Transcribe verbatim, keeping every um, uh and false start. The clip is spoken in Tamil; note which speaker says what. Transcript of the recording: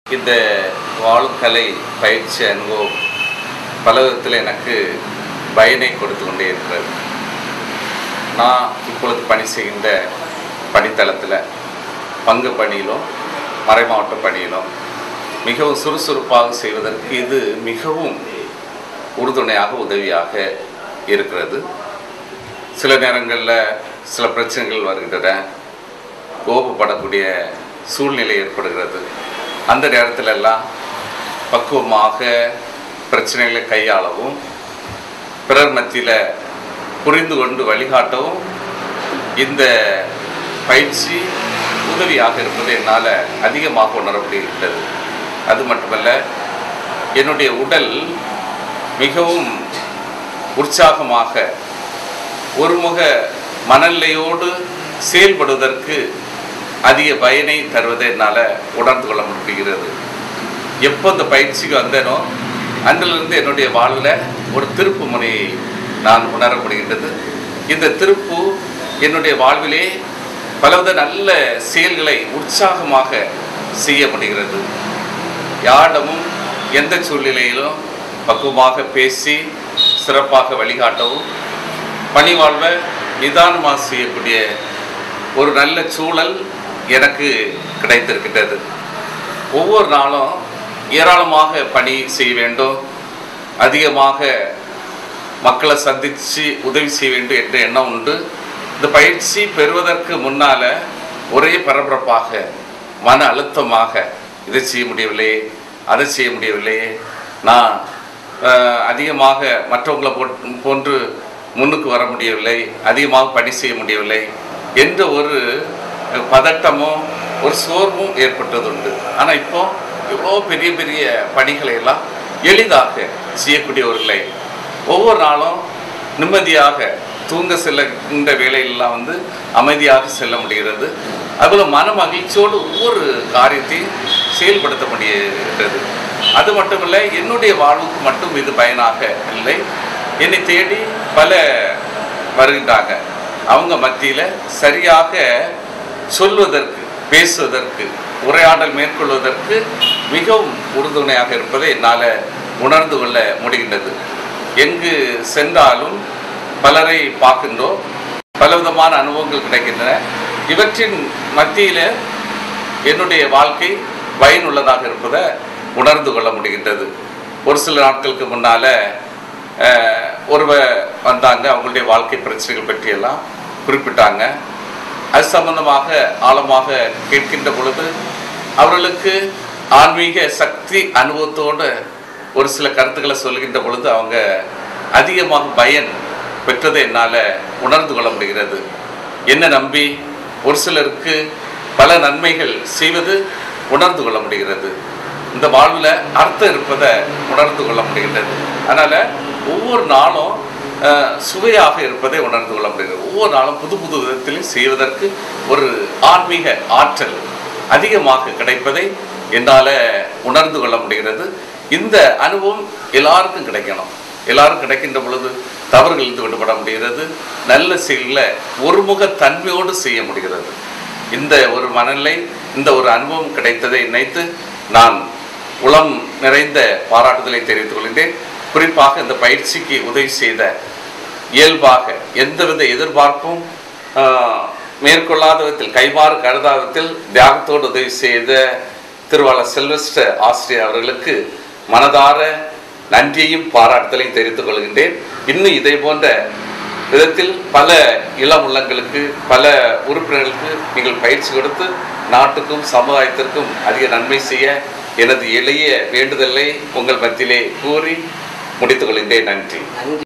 Speaker 1: இந்த வாழும் கலை பயிற்சி அனுபவம் பல விதத்தில் எனக்கு பயனை கொடுத்து கொண்டே இருக்கிறது. நான் இப்பொழுது பணி செய்கின்ற பணித்தளத்தில் பங்கு பணியிலும் மறைமாவட்ட பணியிலும் மிகவும் சுறுசுறுப்பாக செய்வதற்கு இது மிகவும் உறுதுணையாக உதவியாக இருக்கிறது. சில நேரங்களில் சில பிரச்சனைகள் வருகின்றன, கோபப்படக்கூடிய சூழ்நிலை ஏற்படுகிறது. அந்த நேரத்தில் எல்லாம் பக்குவமாக பிரச்சனைகளை கையாளவும் பிறர் மத்தியில் புரிந்து கொண்டு வழிகாட்டவும் இந்த பயிற்சி உதவியாக இருப்பது என்னால் அதிகமாக உணர முடிகிறது. அது மட்டுமல்ல, என்னுடைய உடல் மிகவும் உற்சாகமாக ஒருமுக மனநிலையோடு செயல்படுவதற்கு அதிக பயனை தருவதை என்னால் உணர்ந்து கொள்ள முடிகிறது. எப்போ இந்த பயிற்சிக்கு வந்தேனோ அன்றிலிருந்து என்னுடைய வாழ்வில் ஒரு திருப்பு முனையை நான் உணர முடிகின்றது. இந்த திருப்பு என்னுடைய வாழ்விலே பலவித நல்ல செயல்களை உற்சாகமாக செய்ய முடிகிறது. யாரிடமும் எந்த சூழ்நிலையிலும் பக்குவமாக பேசி சிறப்பாக வழிகாட்டவும் பணி வாழ்வை நிதானமாக செய்யக்கூடிய ஒரு நல்ல சூழல் எனக்கு கிடைத்திருக்கின்றது. ஒவ்வொரு நாளும் ஏராளமாக பணி செய்ய வேண்டும், அதிகமாக மக்களை சந்தித்து உதவி செய்ய வேண்டும் என்ற எண்ணம் உண்டு. இந்த பயிற்சி பெறுவதற்கு முன்னால் ஒரே பரபரப்பாக மன அழுத்தமாக இதை செய்ய முடியவில்லை, அதை செய்ய முடியவில்லை, நான் அதிகமாக மற்றவங்களை போன்று முன்னுக்கு வர முடியவில்லை, அதிகமாக பணி செய்ய முடியவில்லை என்ற ஒரு பதட்டமோ ஒரு சோர்வும் ஏற்பட்டதுண்டு. ஆனால் இப்போ இவ்வளோ பெரிய பெரிய பணிகளை எல்லாம் எளிதாக செய்யக்கூடிய ஒரு நிலை. ஒவ்வொரு நாளும் நிம்மதியாக தூங்க செல்லுகின்ற வேலையெல்லாம் வந்து அமைதியாக செல்ல முடிகிறது. அதுபோல் மன மகிழ்ச்சியோடு ஒவ்வொரு காரியத்தையும் செயல்படுத்த முடிகிறது. அது மட்டுமில்லை, என்னுடைய வாழ்வுக்கு மட்டும் இது பயனாக இல்லை, என்னை தேடி பல வருகின்றாங்க. அவங்க மத்தியில் சரியாக சொல்வதற்கு, பேசுவதற்கு, உரையாடல் மேற்கொள்வதற்கு மிகவும் உறுதுணையாக இருப்பதை என்னால் உணர்ந்து கொள்ள முடிகின்றது. எங்கு சென்றாலும் பலரை பார்க்கின்றோம், பலவிதமான அனுபவங்கள் கிடைக்கின்றன. இவற்றின் மத்தியில் என்னுடைய வாழ்க்கை பயனுள்ளதாக இருப்பதை உணர்ந்து கொள்ள முடிகின்றது. ஒரு சில நாட்களுக்கு முன்னால் ஒருவர் வந்தாங்க, அவங்களுடைய வாழ்க்கை பிரச்சனைகள் பற்றியெல்லாம் குறிப்பிட்டாங்க. அது சம்பந்தமாக ஆழமாக கேட்கின்ற பொழுது அவர்களுக்கு ஆன்மீக சக்தி அனுபவத்தோடு ஒரு சில கருத்துக்களை சொல்கின்ற பொழுது அவங்க அதிகமாக பயன் பெற்றதை என்னால் உணர்ந்து கொள்ள முடிகிறது. என்ன நம்பி ஒரு சிலருக்கு பல நன்மைகள் செய்வது உணர்ந்து கொள்ள முடிகிறது. இந்த வாழ்வில் அர்த்தம் இருப்பதை உணர்ந்து கொள்ள முடிகின்றது. அதனால் ஒவ்வொரு நாளும் சுவையாக இருப்பதை உணர்ந்து கொள்ள முடிகிறது. ஒவ்வொரு நாளும் புது புது விதத்திலும் செய்வதற்கு ஒரு ஆன்மீக ஆற்றல் அதிகமாக கிடைப்பதை என்னால் உணர்ந்து கொள்ள முடிகிறது. இந்த அனுபவம் எல்லாருக்கும் கிடைக்கணும். எல்லாரும் கிடைக்கின்ற பொழுது தவறுகள் இருந்து விடுபட முடிகிறது. நல்ல செயல்களை ஒருமுக தன்மையோடு செய்ய முடிகிறது. இந்த ஒரு மனநிலை, இந்த ஒரு அனுபவம் கிடைத்ததை நினைத்து நான் உளம் நிறைந்த பாராட்டுதலை தெரிவித்துக் கொள்கின்றேன். குறிப்பாக இந்த பயிற்சிக்கு உதவி செய்த, இயல்பாக எந்தவித எதிர்பார்ப்பும் மேற்கொள்ளாத விதத்தில், கைமாறு கருதாத விதத்தில் தியாகத்தோடு உதவி செய்த திருவாளர் செல்வஸ்டர் ஆசிரியர் அவர்களுக்கு மனதார நன்றியையும் பாராட்டுதலையும் தெரிவித்துக் கொள்கின்றேன். இன்னும் இதே போன்ற விதத்தில் பல இளம் உள்ளங்களுக்கு, பல உறுப்பினர்களுக்கு நீங்கள் பயிற்சி கொடுத்து நாட்டுக்கும் சமுதாயத்திற்கும் அதிக நன்மை செய்ய எனது எளிய வேண்டுதலை உங்கள் மத்தியிலே கூறி முடித்துக் கொள்கின்றேன். நன்றி.